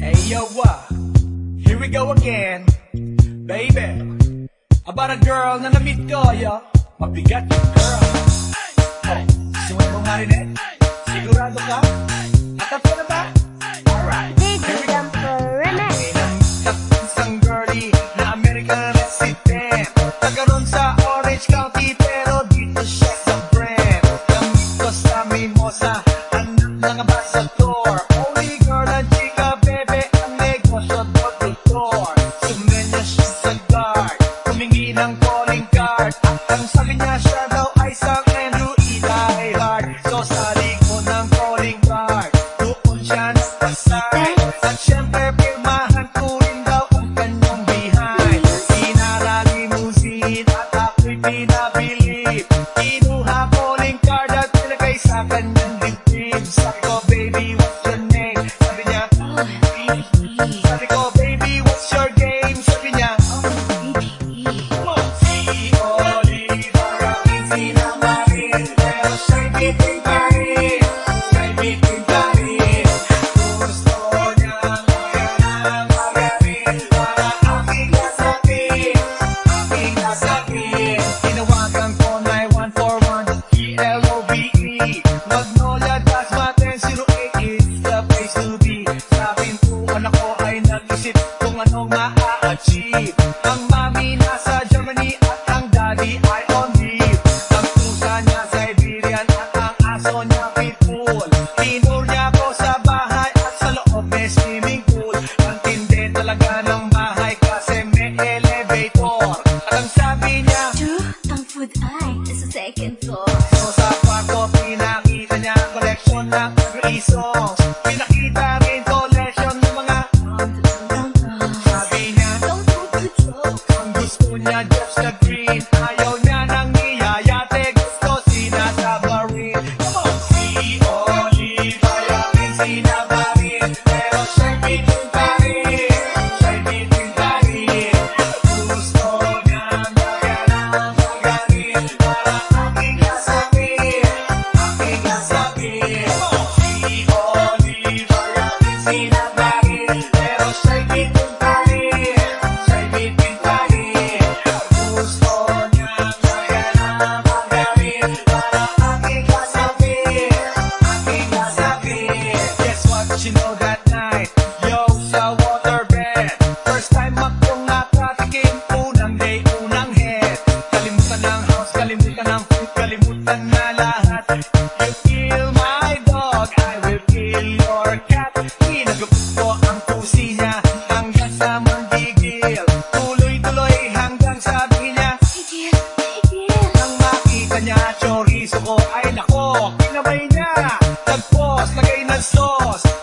Hey yo, here we go again, baby. About a girl na na-meet ko, yo. Mabigat yung girl. Oh, sumunod mo nga rin eh. Sigurado ka? Atap ka na ba? Alright, here we go. Isang girlie na American resident. Nagkaroon sa Orange County pero dito siya sa Brent. Gamit ko sa Mimosa, anak ng ambassador. Only girl ang chika, bebe, ang negosyo door-to-door. Sumenya siya sa guard, humingi ng calling card. Ang sabi niya siya daw ay San Andrew Eli Hard. So sa likod ng calling card, doon siya nagpasay. At syempre pirmahan ko rin daw ang kanyang behind. Inarali musin at ako'y pinabilib. Kinuha calling card at nilagay sa kanyang dibdib. Sabi ko, baby, what's your name? Sabi niya, sabi ko, baby, what's your game? Sabi niya, si Oliver ang sinamarin, pero siya'y bitin pa rin. Siya'y bitin pa rin. Gusto niyang magaling para aking nasakit. Aking nasakit. Tinawagan ko 9141 ELOVE. Magnolia Dasmaten 08 is the place to be. Sa pintuan ako ay nag-isip kung anong ma-a-achieve. Ang mami nasa Germany at ang daddy ay on leave. Ang pusa niya Siberian at ang aso niya Pitbull. Tinur niya ako sa bahay at sa loob may swimming pool. Ang tindi talaga ng bahay kasi may elevator. At ang sabi niya, Ang food ay nasa second floor. so sa kwarto pinakita niya collection ng free songs. Pinakita rin collection ng mga sabi niya. Don't go to joke. Ang gusto niya just the green. Ayaw niya nang niyayate. Gusto sinasabarin. Come on! Si Oliver ang sinabarin, pero siya'y bitin pa rin. Siya'y bitin pa rin. Gusto niyang magaling para aking nasakit. Aking nasakit. Si Oliver ang sinabarin, pero siya'y bitin pa rin. Siya'y bitin pa rin. Gusto niyang magaling para aking nasakit. Aking nasakit. Guess what you know that night? Yo, sa waterbed. First time akong nakatikim. Unang day, unang head. Kalimutan ng house, kalimutan ng food, kalimutan na lahat. You kill my dog, I will kill your cat. Hinagupit ko ang pusi niya hanggang sa manggigil. Tuloy-tuloy hanggang sabi niya, Tigil, tigil. nang makita niya chorizo ko, ay nako, kinabay niya. Nag-pause, lagay ng sauce.